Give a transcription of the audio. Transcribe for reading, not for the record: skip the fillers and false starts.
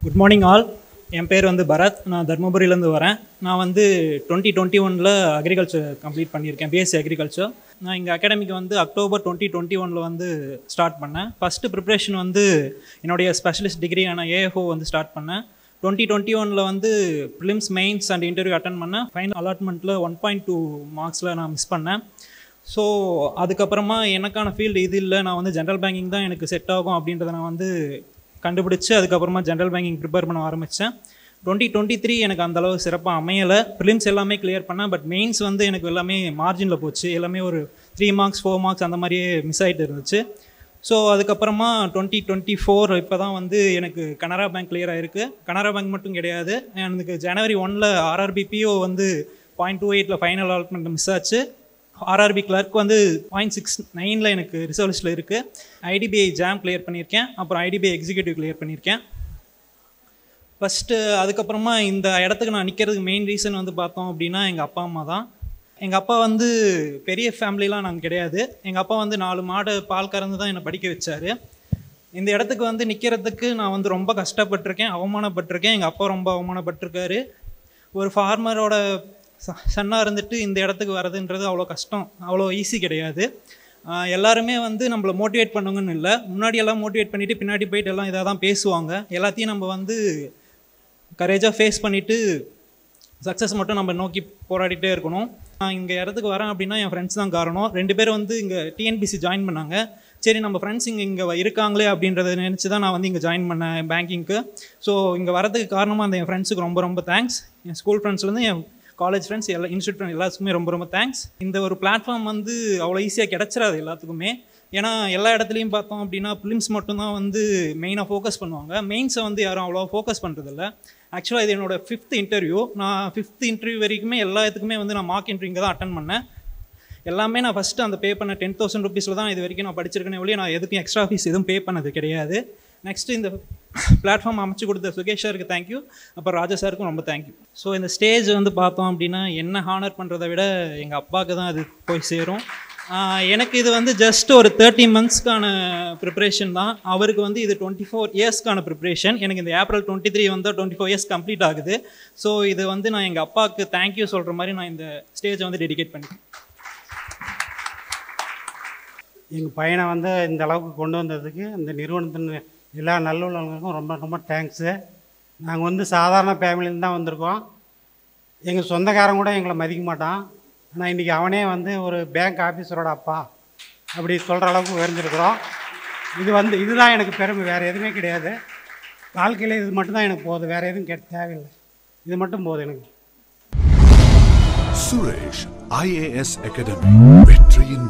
Good morning all. என் பேர் வந்து பரத். நான் தர்மபுரியிலேருந்து வரேன். நான் வந்து 2021 அக்ரிகல்ச்சர் கம்ப்ளீட் பண்ணியிருக்கேன், பிஎஸ்சி அக்ரிகல்ச்சர். நான் இங்கே அகாடமிக்கு வந்து அக்டோபர் 2021 வந்து ஸ்டார்ட் பண்ணேன். ஃபஸ்ட்டு ப்ரிப்ரேஷன் வந்து என்னுடைய ஸ்பெஷலிஸ்ட் டிகிரியான ஏஎஃப்ஓ வந்து ஸ்டார்ட் பண்ணேன். 2021 வந்து prelims, mains and interview attend பண்ணேன். ஃபைனல் அலாட்மெண்ட்டில் 1.2 மார்க்ஸில் நான் மிஸ் பண்ணேன். ஸோ அதுக்கப்புறமா எனக்கான ஃபீல்டு இது இல்லை, நான் வந்து ஜென்ரல் பேங்கிங் தான் எனக்கு செட் ஆகும் அப்படின்றத நான் வந்து கண்டுபிடிச்சி அதுக்கப்புறமா ஜென்ரல் பேங்கிங் ப்ரிப்பேர் பண்ண ஆரம்பித்தேன். 2023 எனக்கு அந்தளவு சிறப்பாக அமையலை. ப்ரிலிம்ஸ் எல்லாமே கிளியர் பண்ணேன், பட் மெயின்ஸ் வந்து எனக்கு எல்லாமே மார்ஜினில் போச்சு. எல்லாமே ஒரு 3 மார்க்ஸ் 4 மார்க்ஸ் அந்த மாதிரியே மிஸ் ஆகிட்டு இருந்துச்சு. ஸோ அதுக்கப்புறமா 2024 இப்போ தான் வந்து எனக்கு கனரா பேங்க் கிளியர் ஆகிருக்கு. கனரா பேங்க் மட்டும் கிடையாது, எனக்கு ஜனவரி 1 IBPS-PO வந்து 0.28 ஃபைனல் அலாட்மெண்ட் மிஸ் ஆச்சு. ஆர்ஆர்பி கிளர்க் வந்து 0.69 எனக்கு ரிசர்வ் லிஸ்ட்டில் இருக்குது. ஐடிபிஐ ஜாம் கிளியர் பண்ணியிருக்கேன், அப்புறம் ஐடிபிஐ எக்ஸிக்யூட்டிவ் கிளியர் பண்ணியிருக்கேன். ஃபஸ்ட்டு அதுக்கப்புறமா இந்த இடத்துக்கு நான் நிற்கிறதுக்கு மெயின் ரீசன் வந்து பார்த்தோம் அப்படின்னா எங்கள் அப்பா அம்மா தான். எங்கள் அப்பா வந்து பெரிய ஃபேமிலிலாம் நாங்கள் கிடையாது. எங்கள் அப்பா வந்து 4 மாடு பால் கறந்து தான் என்னை படிக்க வச்சார். இந்த இடத்துக்கு வந்து நிற்கிறதுக்கு நான் வந்து ரொம்ப கஷ்டப்பட்டிருக்கேன், அவமானப்பட்டிருக்கேன். எங்கள் அப்பா ரொம்ப அவமானப்பட்டிருக்காரு. ஒரு ஃபார்மரோட சன்னாக இருந்துட்டு இந்த இடத்துக்கு வரதுன்றது அவ்வளோ கஷ்டம், அவ்வளோ ஈஸி கிடையாது. எல்லாருமே வந்து நம்மளை மோட்டிவேட் பண்ணுங்கன்னு இல்லை, முன்னாடியெல்லாம் மோட்டிவேட் பண்ணிவிட்டு பின்னாடி போயிட்டு எல்லாம் இதாக தான் பேசுவாங்க. எல்லாத்தையும் நம்ம வந்து கரேஜாக ஃபேஸ் பண்ணிவிட்டு சக்ஸஸ் மட்டும் நம்ம நோக்கி போராடிட்டே இருக்கணும். நான் இங்கே இடத்துக்கு வரேன் அப்படின்னா என் ஃப்ரெண்ட்ஸ் தான் காரணம். 2 பேர் வந்து இங்கே டிஎன்பிஎஸ்சி ஜாயின் பண்ணாங்க. சரி, நம்ம ஃப்ரெண்ட்ஸ் இங்கே இருக்காங்களே அப்படின்றத நினச்சி தான் நான் வந்து இங்கே ஜாயின் பண்ணேன் பேங்கிங்க்கு. ஸோ இங்கே வரதுக்கு காரணமாக அந்த என் ஃப்ரெண்ட்ஸுக்கு ரொம்ப ரொம்ப தேங்க்ஸ். என் ஸ்கூல் ஃப்ரெண்ட்ஸ்லேருந்து என் காலேஜ் ஃப்ரெண்ட்ஸ், எல்லா இன்ஸ்டியூட் ஃப்ரெண்ட்ஸ் எல்லாத்துக்குமே ரொம்ப ரொம்ப தேங்க்ஸ். இந்த ஒரு பிளாட்ஃபார்ம் வந்து அவ்வளோ ஈஸியாக கிடச்சிடாது எல்லாத்துக்குமே. ஏன்னா எல்லா இடத்துலையும் பார்த்தோம் அப்படின்னா ப்ரிலிம்ஸ் மட்டும்தான் வந்து மெயினாக ஃபோக்கஸ் பண்ணுவாங்க. மெயின்ஸை வந்து யாரும் அவ்வளோ ஃபோக்கஸ் பண்ணுறதில்ல. ஆக்சுவலாக இது என்னோடய 5th இன்டர்வியூ. நான் 5th இன்டர்வியூ வரைக்குமே எல்லாத்துக்குமே வந்து நான் மார்க் இன்டர்வியூ இங்கே தான் அட்டன் பண்ணேன். எல்லாமே நான் ஃபஸ்ட்டு அந்த பே பண்ண 10,000 rupees தான் இது வரைக்கும் நான் படிச்சிருக்கேனே ஒழிய நான் எதுக்கும் எக்ஸ்ட்ரா ஃபீஸ் எதுவும் பே பண்ணது கிடையாது. நெக்ஸ்ட்டு இந்த பிளாட்ஃபார்ம் அமைச்சு கொடுத்த சுகேஷ் சாருக்கு தேங்க்யூ, அப்புறம் ராஜா சாருக்கும் ரொம்ப தேங்க்யூ. ஸோ இந்த ஸ்டேஜ் வந்து பார்த்தோம் அப்படின்னா என்ன ஹானர் பண்ணுறதை விட எங்கள் அப்பாவுக்கு தான் அது போய் சேரும். எனக்கு இது வந்து ஜஸ்ட் ஒரு 30 monthsக்கான ப்ரிப்ரேஷன் தான். அவருக்கு வந்து இது 24 yearsக்கான ப்ரிப்ரேஷன். எனக்கு இந்த ஏப்ரல் 23 வந்து 24 years கம்ப்ளீட் ஆகுது. ஸோ இது வந்து நான் எங்கள் அப்பாவுக்கு தேங்க்யூ சொல்கிற மாதிரி நான் இந்த ஸ்டேஜை வந்து டெடிகேட் பண்ணிக்கிறேன். எங்கள் பையனை வந்து இந்த அளவுக்கு கொண்டு வந்ததுக்கு இந்த நிறுவனத்தின் எல்லா நல்லுள்ளவங்களுக்கும் ரொம்ப ரொம்ப தேங்க்ஸு. நாங்கள் வந்து சாதாரண ஃபேமிலியிலேருந்து தான் வந்திருக்கோம். எங்கள் சொந்தக்காரன் கூட எங்களை மதிக்க மாட்டான். ஆனால் இன்றைக்கி அவனே வந்து ஒரு பேங்க் ஆஃபீஸரோட அப்பா அப்படி சொல்கிற அளவுக்கு உயர்ந்திருக்கிறோம். இதுதான் எனக்கு பெருமை, வேறு எதுவுமே கிடையாது. வாழ்க்கையில் இது மட்டும்தான் எனக்கு போகுது, வேறு எதுவும் தேவையில்லை. இது மட்டும் போதும் எனக்கு. சுரேஷ் IAS அகாடமி, வெற்றியின்